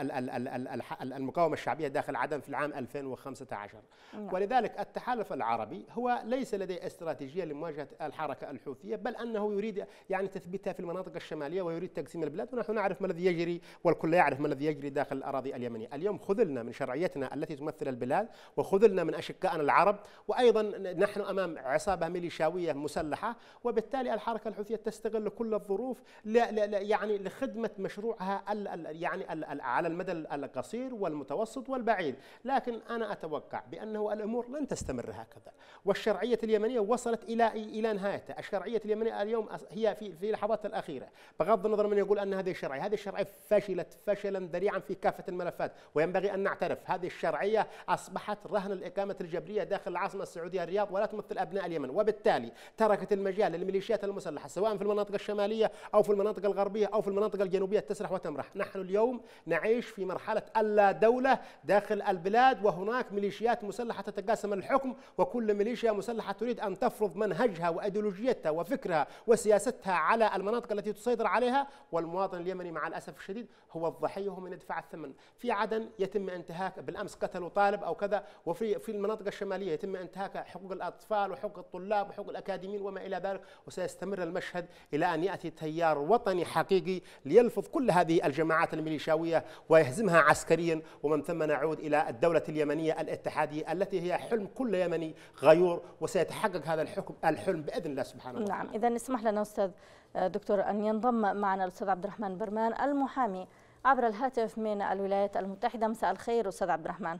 المقاومة الشعبية داخل عدن في العام 2015. ولذلك التحالف العربي هو ليس لديه استراتيجية لمواجهة الحركة الحوثية، بل أنه يريد يعني تثبيتها في المناطق الشمالية ويريد تقسيم البلاد، ونحن نعرف ما الذي يجري والكل يعرف ما الذي يجري داخل الأراضي اليمنية. اليوم خذلنا من شرعيتنا التي تمثل البلاد، وخذلنا من أشقائنا العرب، وأيضا نحن أمام عصابة ميليشياوية مسلحة، وبالتالي الحركة الحوثية تستغل كل الظروف يعني لخدمة مشروعها يعني على المدى القصير والمتوسط والبعيد. لكن أنا أتوقع بأنه الأمور لن تستمر هكذا، والشرعية اليمنية وصلت إلى نهايتها. الشرعية اليمنية اليوم هي في لحظات الأخيرة، بغض النظر من يقول أن هذه الشرعية فشلت فشلا ذريعا في كافة الملفات، وينبغي أن نعترف هذه الشرعية أصبحت رهن الإقامة الجبرية داخل العاصمة السعودية الرياض، ولا تمثل أبناء اليمن، وبالتالي تركت المجال للميليشيات المسلحة سواء في المناطق الشمالية أو في المناطق الغربية أو في المناطق الجنوبية تسرح وتمرح. نحن اليوم نعيش في مرحلة اللا دولة داخل البلاد، وهناك ميليشيات مسلحة تتقاسم الحكم، وكل ميليشيا مسلحة تريد أن تفرض منهجها وأيديولوجيتها وفكرها وسياستها على المناطق التي تسيطر عليها، والمواطن اليمني مع الأسف الشديد هو الضحية وهو من يدفع الثمن. في عدن يتم انتهاك، بالأمس قتلوا طالب أو كذا، وفي المناطق الشمالية يتم انتهاك حقوق الأطفال وحقوق الطلاب وحقوق الأكاديميين وما إلى ذلك، وسيستمر المشهد إلى أن يأتي تيار وطني حقيقي ليلفظ كل هذه الجماعات الميليشياوية ويهزمها عسكريا، ومن ثم نعود إلى الدولة اليمنية الاتحادية التي هي حلم كل يمني غيور، وسيتحقق هذا الحلم بإذن الله سبحانه وتعالى. نعم، إذا اسمح لنا أستاذ دكتور أن ينضم معنا الأستاذ عبد الرحمن برمان المحامي عبر الهاتف من الولايات المتحدة. مساء الخير أستاذ عبد الرحمن.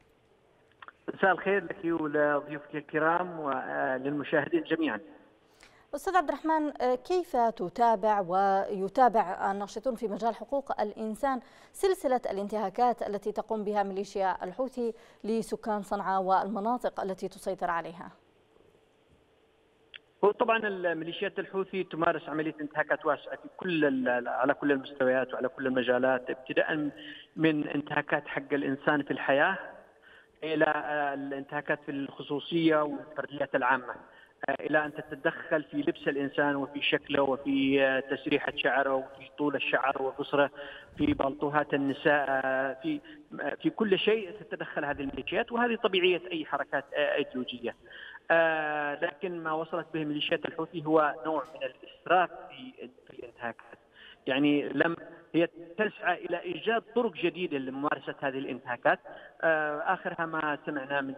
مساء الخير لك ولضيوفك الكرام وللمشاهدين جميعا. أستاذ عبد الرحمن، كيف تتابع ويتابع الناشطون في مجال حقوق الإنسان سلسلة الانتهاكات التي تقوم بها ميليشيا الحوثي لسكان صنعاء والمناطق التي تسيطر عليها؟ طبعا الميليشيات الحوثي تمارس عملية انتهاكات واسعة على كل المستويات وعلى كل المجالات، ابتداء من انتهاكات حق الإنسان في الحياة إلى الانتهاكات في الخصوصية والفرديات العامة، إلى أن تتدخل في لبس الإنسان وفي شكله وفي تسريحة شعره وفي طول الشعر وقصره، في بلطوهات النساء، في كل شيء تتدخل هذه الميليشيات، وهذه طبيعية أي حركات أيديولوجية. لكن ما وصلت به ميليشيات الحوثي هو نوع من الإسراف في الانتهاكات، يعني هي تسعى إلى إيجاد طرق جديدة لممارسة هذه الانتهاكات. آخرها ما سمعنا من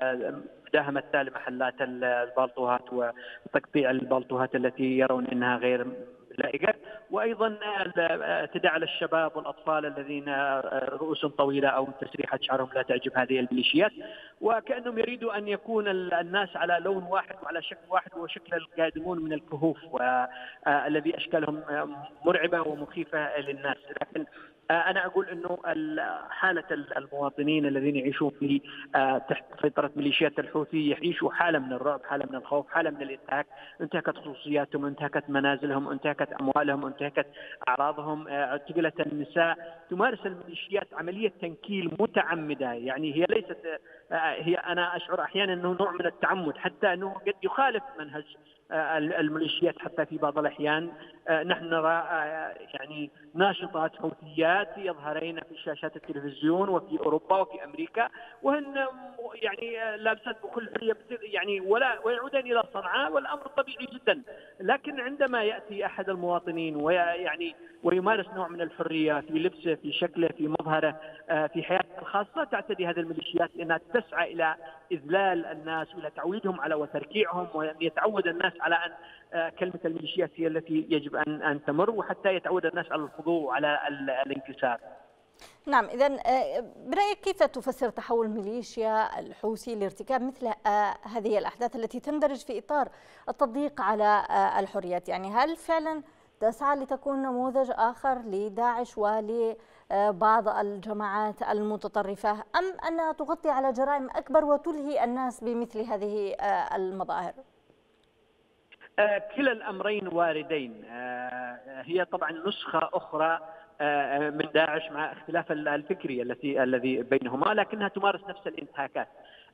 مداهمة تالي محلات البلطوهات وتقطيع البلطوهات التي يرون أنها غير لائقة، وأيضا اعتداء على الشباب والأطفال الذين رؤوسهم طويلة أو تسريحة شعرهم لا تعجب هذه الميليشيات، وكأنهم يريدوا أن يكون الناس على لون واحد وعلى شكل واحد، وشكل القادمون من الكهوف والذي أشكالهم مرعبة ومخيفة للناس. لكن أنا أقول أنه حالة المواطنين الذين يعيشون في تحت سيطرة ميليشيات الحوثي يعيشوا حالة من الرعب، حالة من الخوف، حالة من الانتهاك، انتهكت خصوصياتهم، انتهكت منازلهم، انتهكت أموالهم، انتهكت أعراضهم، اعتقلت النساء. تمارس الميليشيات عملية تنكيل متعمدة، يعني هي ليست أنا أشعر أحيانا أنه نوع من التعمد، حتى أنه قد يخالف منهج الميليشيات حتى في بعض الأحيان. نحن نرى يعني ناشطات حوثيات يظهرين في شاشات التلفزيون وفي أوروبا وفي أمريكا، وهن يعني لابسات بكل حرية يعني ويعودن إلى صنعاء، والأمر طبيعي جدا. لكن عندما يأتي أحد المواطنين ويمارس نوع من الحرية في لبسه، في شكله، في مظهره، في حياته الخاصة، تعتدي هذه الميليشيات لأنها تسعى إلى إذلال الناس وإلى تعويدهم على وتركيعهم، وأن يتعود الناس على أن كلمة الميليشيات هي التي يجب أن تمر، وحتى يتعود الناس على الخضوع وعلى الانكسار. نعم، إذن برأيك كيف تفسر تحول ميليشيا الحوثي لارتكاب مثل هذه الأحداث التي تندرج في إطار التضييق على الحريات؟ يعني هل فعلا تسعى لتكون نموذج آخر لداعش وللإخوان بعض الجماعات المتطرفة، أم أنها تغطي على جرائم أكبر وتلهي الناس بمثل هذه المظاهر؟ كلا الأمرين واردين. هي طبعا نسخة أخرى من داعش مع اختلاف الفكري الذي بينهما، لكنها تمارس نفس الانتهاكات.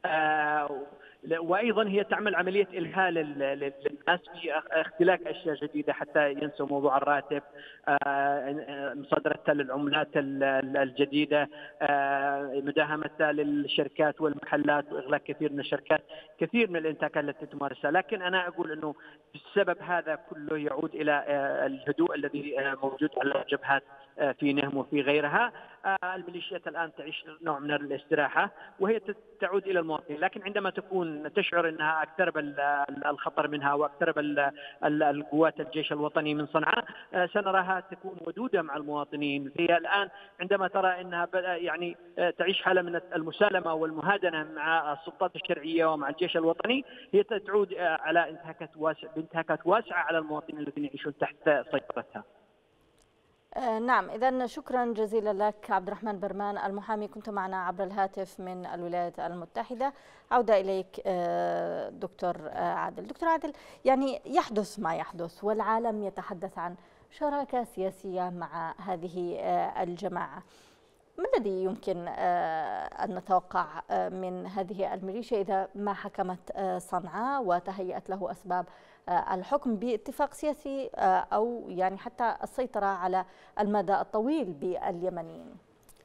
وايضا هي تعمل عمليه الهاء للناس في اختلاق اشياء جديده حتى ينسوا موضوع الراتب، مصادره للعملات الجديده، مداهمتها للشركات والمحلات واغلاق كثير من الشركات، كثير من الانتهاكات التي تمارسها. لكن انا اقول انه بسبب هذا كله يعود الى الهدوء الذي موجود على الجبهات في نهم وفي غيرها. الميليشيات الآن تعيش نوع من الاستراحة وهي تعود إلى المواطنين، لكن عندما تكون تشعر أنها اقترب الخطر منها واقترب القوات الجيش الوطني من صنعاء، سنراها تكون ودودة مع المواطنين. هي الآن عندما ترى أنها يعني تعيش حالة من المسالمة والمهادنة مع السلطات الشرعية ومع الجيش الوطني، هي تعود على انتهاكات واسعة على المواطنين الذين يعيشون تحت سيطرتها. نعم، إذن شكرا جزيلا لك عبد الرحمن برمان المحامي، كنت معنا عبر الهاتف من الولايات المتحدة. عودة إليك دكتور عادل. دكتور عادل، يعني يحدث ما يحدث والعالم يتحدث عن شراكة سياسية مع هذه الجماعة، ما الذي يمكن أن نتوقع من هذه الميليشيا إذا ما حكمت صنعاء وتهيأت له أسباب الحكم باتفاق سياسي أو يعني حتى السيطرة على المدى الطويل باليمنيين؟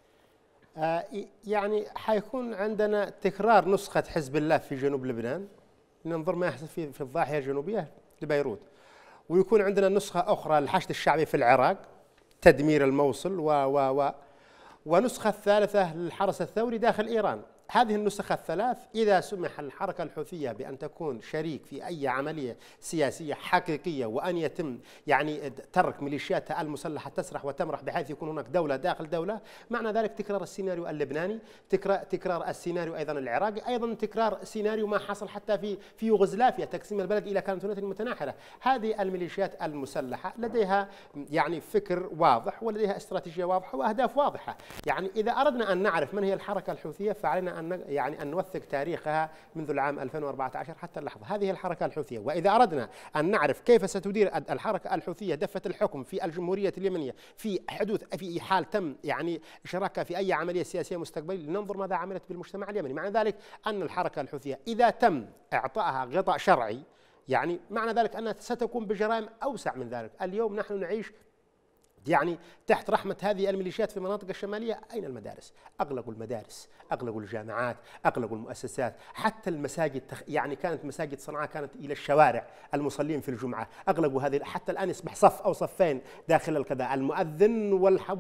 يعني حيكون عندنا تكرار نسخة حزب الله في جنوب لبنان، ننظر ما يحصل في الضاحية الجنوبية لبيروت، ويكون عندنا نسخة أخرى للحشد الشعبي في العراق، تدمير الموصل ونسخة ثالثة للحرس الثوري داخل إيران. هذه النسخ الثلاث إذا سمح للحركة الحوثية بأن تكون شريك في أي عملية سياسية حقيقية وأن يتم يعني ترك ميليشياتها المسلحة تسرح وتمرح بحيث يكون هناك دولة داخل دولة، معنى ذلك تكرار السيناريو اللبناني، تكرار السيناريو أيضا العراقي، أيضا تكرار سيناريو ما حصل حتى في يوغوسلافيا، تقسيم البلد إلى كانتونات متناحرة. هذه الميليشيات المسلحة لديها يعني فكر واضح ولديها استراتيجية واضحة وأهداف واضحة. يعني إذا أردنا أن نعرف من هي الحركة الحوثية فعلينا أن نوثق تاريخها منذ العام 2014 حتى اللحظة. هذه الحركة الحوثية، وإذا أردنا أن نعرف كيف ستدير الحركة الحوثية دفة الحكم في الجمهورية اليمنية في حال تم يعني شراكة في أي عملية سياسية مستقبلية، لننظر ماذا عملت بالمجتمع اليمني. معنى ذلك أن الحركة الحوثية إذا تم إعطائها غطاء شرعي، يعني معنى ذلك أنها ستكون بجرائم أوسع من ذلك. اليوم نحن نعيش يعني تحت رحمة هذه الميليشيات في المناطق الشمالية. أين المدارس؟ أغلقوا المدارس، أغلقوا الجامعات، أغلقوا المؤسسات، حتى المساجد. يعني كانت مساجد صنعاء كانت إلى الشوارع، المصلين في الجمعة أغلقوا هذه، حتى الآن يصبح صف أو صفين داخل الكذا، المؤذن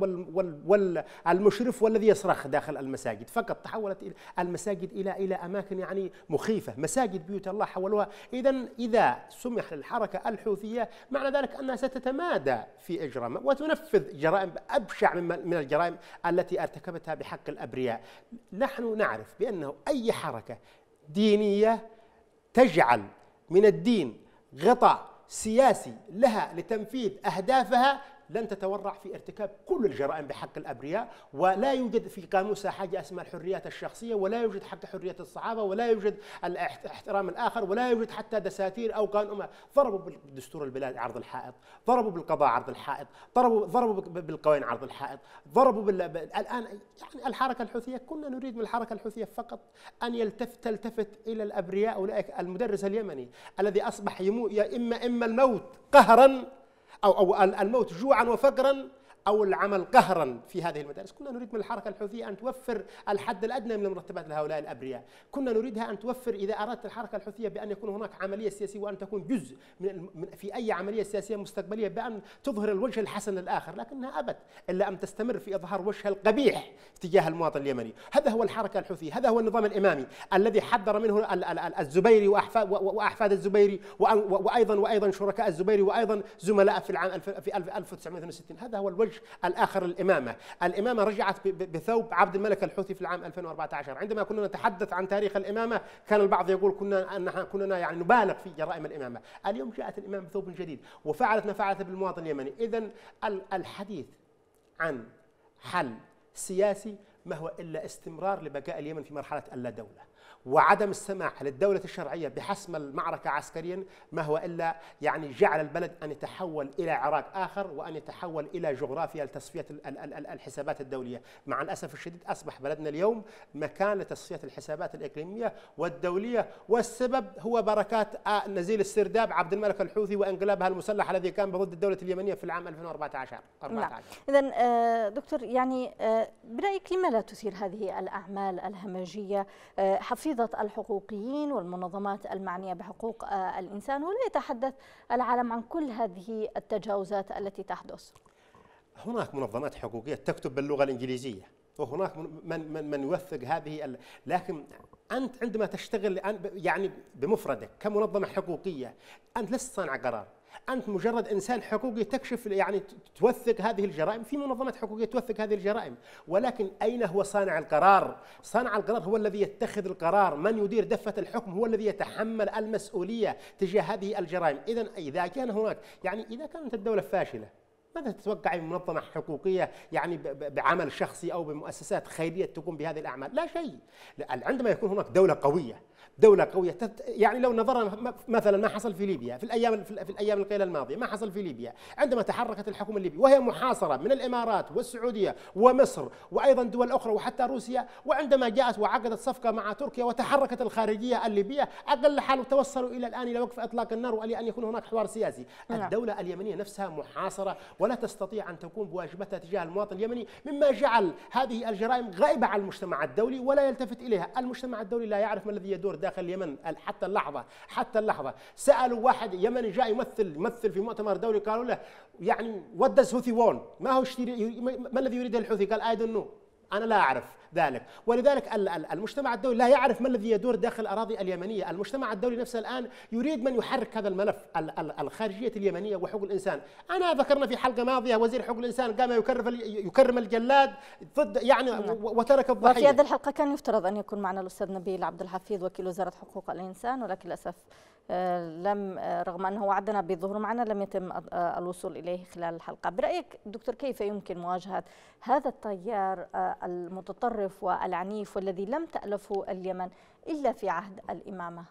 والمشرف والذي يصرخ داخل المساجد. فقط تحولت المساجد إلى أماكن يعني مخيفة، مساجد بيوت الله حولوها. إذا سمح للحركة الحوثية معنى ذلك أنها ستتمادى في إجرامها وتنفذ جرائم أبشع من الجرائم التي ارتكبتها بحق الأبرياء. نحن نعرف بأنه أي حركة دينية تجعل من الدين غطاء سياسي لها لتنفيذ أهدافها لن تتورع في ارتكاب كل الجرائم بحق الأبرياء. ولا يوجد في قاموسها حاجة اسمها الحريات الشخصية، ولا يوجد حق حرية الصحابة، ولا يوجد احترام الآخر، ولا يوجد حتى دساتير أو قانون. ضربوا بالدستور البلاد عرض الحائط، ضربوا بالقضاء عرض الحائط، ضربوا بالقوانين عرض الحائط، ضربوا الآن يعني الحركة الحوثية كنا نريد من الحركة الحوثية فقط أن تلتفت إلى الأبرياء، أولئك المدرس اليمني الذي أصبح إما الموت قهرا أو الموت جوعا وفقرا أو العمل قهرا في هذه المدارس. كنا نريد من الحركة الحوثية أن توفر الحد الأدنى من المرتبات لهؤلاء الأبرياء. كنا نريدها أن توفر إذا أردت الحركة الحوثية بأن يكون هناك عملية سياسية وأن تكون جزء في أي عملية سياسية مستقبلية بأن تظهر الوجه الحسن للآخر، لكنها أبت إلا أن تستمر في إظهار وجهها القبيح تجاه المواطن اليمني. هذا هو الحركة الحوثية، هذا هو النظام الإمامي الذي حذر منه الزبيري وأحفاد الزبيري وأيضا شركاء الزبيري وأيضا زملاء في العام 1962. هذا هو الوجه الآخر الإمامة. الإمامة رجعت بثوب عبد الملك الحوثي في العام 2014. عندما كنا نتحدث عن تاريخ الإمامة كان البعض يقول كنا يعني نبالغ في جرائم الإمامة. اليوم جاءت الإمامة بثوب جديد وفعلت ما فعلت بالمواطن اليمني. إذن الحديث عن حل سياسي ما هو إلا استمرار لبقاء اليمن في مرحلة اللا دولة، وعدم السماح للدولة الشرعية بحسم المعركة عسكريا ما هو إلا يعني جعل البلد أن يتحول إلى عراق آخر، وأن يتحول إلى جغرافيا لتصفية الحسابات الدولية. مع الأسف الشديد أصبح بلدنا اليوم مكان لتصفية الحسابات الإقليمية والدولية، والسبب هو بركات نزيل السرداب عبد الملك الحوثي وانقلابها المسلح الذي كان ضد الدولة اليمنية في العام 2014. إذن دكتور، يعني برأيك لما لا تثير هذه الأعمال الهمجية حفيظة الحقوقيين والمنظمات المعنية بحقوق الإنسان، ولا يتحدث العالم عن كل هذه التجاوزات التي تحدث؟ هناك منظمات حقوقية تكتب باللغة الإنجليزية، وهناك من يوثق هذه لكن أنت عندما تشتغل يعني بمفردك كمنظمة حقوقية، أنت لست صانع قرار، أنت مجرد إنسان حقوقي تكشف يعني توثق هذه الجرائم. في منظمات حقوقية توثق هذه الجرائم، ولكن أين هو صانع القرار؟ صانع القرار هو الذي يتخذ القرار، من يدير دفة الحكم هو الذي يتحمل المسؤولية تجاه هذه الجرائم. إذا كان هناك يعني إذا كانت الدولة فاشلة، ماذا تتوقع من منظمة حقوقية يعني بعمل شخصي أو بمؤسسات خيرية تقوم بهذه الأعمال؟ لا شيء. عندما يكون هناك دولة قوية يعني لو نظرنا مثلا ما حصل في ليبيا في الأيام القليلة الماضية، ما حصل في ليبيا عندما تحركت الحكومة الليبية وهي محاصرة من الإمارات والسعودية ومصر وأيضا دول أخرى وحتى روسيا، وعندما جاءت وعقدت صفقة مع تركيا وتحركت الخارجية الليبية، أقل حال توصلوا إلى الآن إلى وقف إطلاق النار وإلى أن يكون هناك حوار سياسي. الدولة اليمنية نفسها محاصرة ولا تستطيع أن تقوم بواجباتها تجاه المواطن اليمني، مما جعل هذه الجرائم غائبة عن المجتمع الدولي ولا يلتفت إليها. المجتمع الدولي لا يعرف ما الذي يدور داخل اليمن حتى اللحظة. سألوا واحد يمني جاء يمثل في مؤتمر دولي، قالوا له يعني what does Houthi want؟ ما الذي يريده الحوثي؟ قال I don't know، أنا لا أعرف ذلك. ولذلك المجتمع الدولي لا يعرف ما الذي يدور داخل الأراضي اليمنية. المجتمع الدولي نفسه الآن يريد من يحرك هذا الملف، الخارجية اليمنية وحقوق الإنسان. أنا ذكرنا في حلقة ماضية وزير حقوق الإنسان قام يكرم الجلاد ضد يعني وترك الضحية. وفي هذه الحلقة كان يفترض أن يكون معنا الأستاذ نبيل عبد الحفيظ وكيل وزارة حقوق الإنسان، ولكن للأسف رغم أنه وعدنا بالظهور معنا لم يتم الوصول إليه خلال الحلقة. برأيك دكتور، كيف يمكن مواجهة هذا التيار المتطرف والعنيف والذي لم تألفه اليمن إلا في عهد الإمامة؟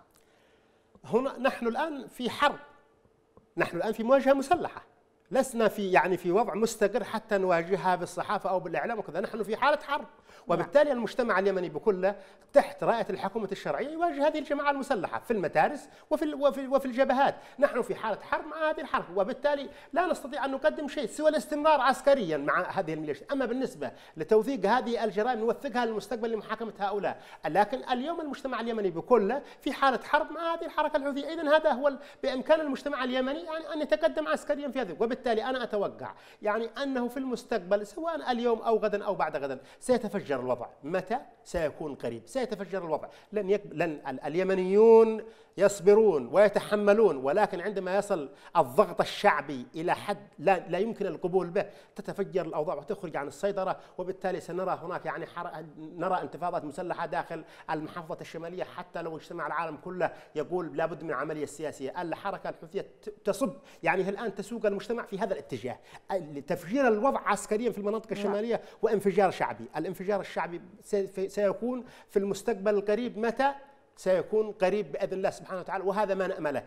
هنا نحن الآن في حرب، نحن الآن في مواجهة مسلحة، لسنا في وضع مستقر حتى نواجهها بالصحافة أو بالإعلام وكذا. نحن في حالة حرب، وبالتالي المجتمع اليمني بكله تحت راية الحكومة الشرعية يواجه هذه الجماعة المسلحة في المدارس وفي الجبهات. نحن في حالة حرب مع هذه الحرب، وبالتالي لا نستطيع أن نقدم شيء سوى الاستمرار عسكريا مع هذه الميليشيا. أما بالنسبة لتوثيق هذه الجرائم نوثقها للمستقبل لمحاكمة هؤلاء. لكن اليوم المجتمع اليمني بكله في حالة حرب مع هذه الحركة الحوثية. إذن هذا هو بإمكان المجتمع اليمني يعني أن يتقدم عسكريا في هذا. وبالتالي أنا أتوقع يعني أنه في المستقبل سواء اليوم أو غدا أو بعد غدا سيتفجر الوضع. متى؟ سيكون قريب، سيتفجر الوضع. لن اليمنيون يصبرون ويتحملون، ولكن عندما يصل الضغط الشعبي إلى حد لا يمكن القبول به تتفجر الأوضاع وتخرج عن السيطرة، وبالتالي سنرى هناك يعني نرى انتفاضات مسلحة داخل المحافظة الشمالية. حتى لو اجتمع العالم كله يقول لابد من عملية سياسية. الحركة الحوثية تصب يعني هي الآن تسوق المجتمع في هذا الاتجاه، تفجير الوضع عسكريا في المناطق الشمالية وانفجار شعبي. الانفجار الشعبي سيكون في المستقبل القريب. متى؟ سيكون قريب بإذن الله سبحانه وتعالى، وهذا ما نأمله.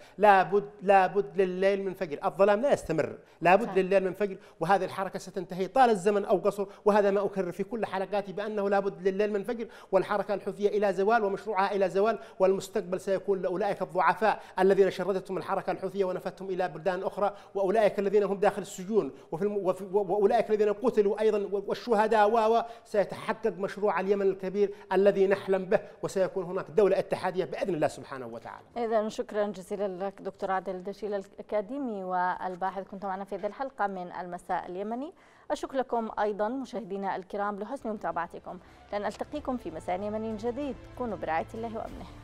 لابد لليل من فجر، الظلام لا يستمر، لابد لليل من فجر، وهذه الحركة ستنتهي طال الزمن أو قصر. وهذا ما أكرر في كل حلقاتي بأنه لابد لليل من فجر، والحركة الحوثية إلى زوال ومشروعها إلى زوال، والمستقبل سيكون لأولئك الضعفاء الذين شردتهم الحركة الحوثية ونفتهم إلى بلدان أخرى، وأولئك الذين هم داخل السجون، وأولئك الذين قتلوا أيضا والشهداء سيتحقق مشروع اليمن الكبير الذي نحلم به، وسيكون هناك دولة اتحادية بإذن الله سبحانه وتعالى. إذا شكرا جزيلا لك دكتور عادل الدشيل، الأكاديمي والباحث، كنت معنا في هذه الحلقة من المساء اليمني. أشكر لكم أيضا مشاهدينا الكرام لحسن متابعتكم، لن ألتقيكم في مساء يمني جديد. كونوا برعاية الله وأمنه.